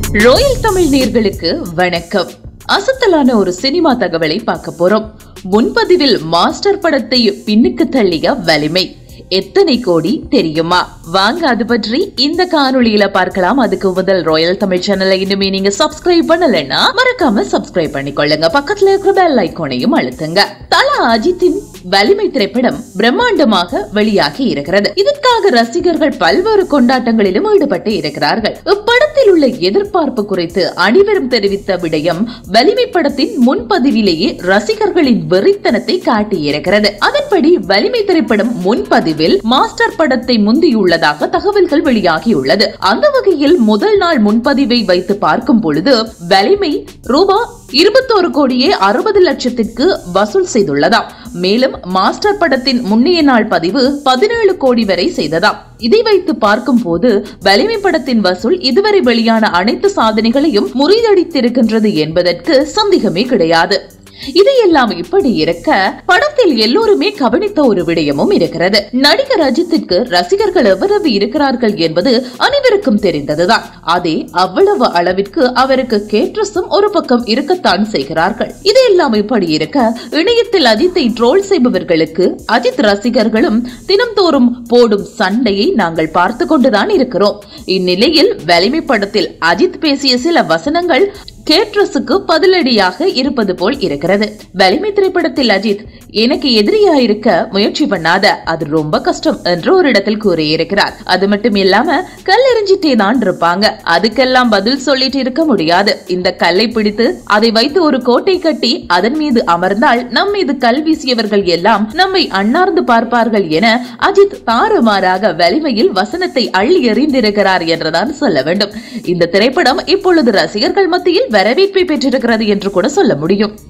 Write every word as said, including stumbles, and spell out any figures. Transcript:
Royal Tamil நேயர்களுக்கு வணக்கம். அசத்தலான ஒரு சினிமா தகவலை பார்க்க போறோம். முன்பதிவில் மாஸ்டர் படத்தை பின்னுக்கு தள்ளிய வலிமை எத்தனை கோடி தெரியுமா? வாங்க அது பற்றி இந்த காணொளியில பார்க்கலாம். அதுக்கு முதல் ராயல் தமிழ் சேனலை இன்னுமே நீங்க சப்ஸ்கிரைப் பண்ணலன்னா மறக்காம சப்ஸ்கிரைப் பண்ணிக்கொள்ளுங்க. பக்கத்துல இருக்கிற பெல் ஐகானையும் அழுத்துங்க. தல அஜித்தின் வலிமை திரைப்படம் பிரம்மாண்டமாக வெளியாகி இருக்கிறது. இதற்காக ரசிகர்கள் பல்வேறு கொண்டாட்டங்களிலும் ஈடுபட்டு இருக்கிறார்கள். இப்படத்தில் உள்ள எதிர்பார்ப்பு குறித்து அனைவரும் தெரிவித்த விடயம் வலிமை படத்தின் முன்பதிவிலேயே ரசிகர்களின் வெறித்தனத்தை காட்டியிருக்கிறது. அதன்படி வலிமை திரைப்படம் முன்பதிவில் மாஸ்டர் படத்தை முந்தியுள்ளதாக தகவல்கள் வெளியாகியுள்ளது. அந்த வகையில் முதல் நாள் முன்பதிவை வைத்து பார்க்கும் பொழுது வலிமை ரூபாய் இருபத்தோரு கோடியே அறுபது லட்சத்திற்கு வசூல் செய்துள்ளதாம். மேலும் மாஸ்டர் படத்தின் முன்னைய நாள் பதிவு பதினேழு கோடி வரை செய்ததாம். இதை வைத்து பார்க்கும் போது வலிமை படத்தின் வசூல் இதுவரை வெளியான அனைத்து சாதனைகளையும் முறியடித்திருக்கின்றது என்பதற்கு சந்தேகமே கிடையாது. இதையெல்லாம் இப்படி இருக்க படத்தில் எல்லோருமே கவனித்த ஒரு விடயமும் இருக்கிறது. நடிகர் அஜித்திற்கு ரசிகர்கள் எவ்வளவு இருக்கிறார்கள் என்பது அனைவருக்கும் தெரிந்ததுதான். அதே அவ்வளவு அளவிற்கு அவருக்கு கேட்ரஸும் ஒரு பக்கம் இருக்கத்தான் செய்கிறார்கள். இதையெல்லாம் இப்படி இருக்க இணையத்தில் அஜித்தை ட்ரோல் செய்பவர்களுக்கு அஜித் ரசிகர்களும் தினம்தோறும் போடும் சண்டையை நாங்கள் பார்த்து கொண்டுதான் இருக்கிறோம். இந்நிலையில் வலிமை படத்தில் அஜித் பேசிய சில வசனங்கள் கேட்ரஸுக்கு பதிலடியாக இருப்பது போல் இருக்கிறது. வலிமை திரைப்படத்தில் அஜித் எனக்கு எதிரியா இருக்க முயற்சி பண்ணாத, அது ரொம்ப கஷ்டம் என்று ஒரு இடத்தில் கூறியிருக்கிறார். அது மட்டும் இல்லாம கல் எறிஞ்சிட்டே தான் இருப்பாங்க, அதுக்கெல்லாம் பதில் சொல்லிட்டு இருக்க முடியாது. இந்த கல்லை பிடித்து அதை வைத்து ஒரு கோட்டை கட்டி அதன் மீது அமர்ந்தால் நம் மீது கல் வீசியவர்கள் எல்லாம் நம்மை அண்ணார்ந்து பார்ப்பார்கள் என அஜித் தாறுமாறாக வலிமையில் வசனத்தை அள்ளி எறிந்திருக்கிறார் என்றுதான் சொல்ல வேண்டும். இந்த திரைப்படம் இப்பொழுது ரசிகர்கள் மத்தியில் வரவேற்பை பெற்றிருக்கிறது என்று கூட சொல்ல முடியும்.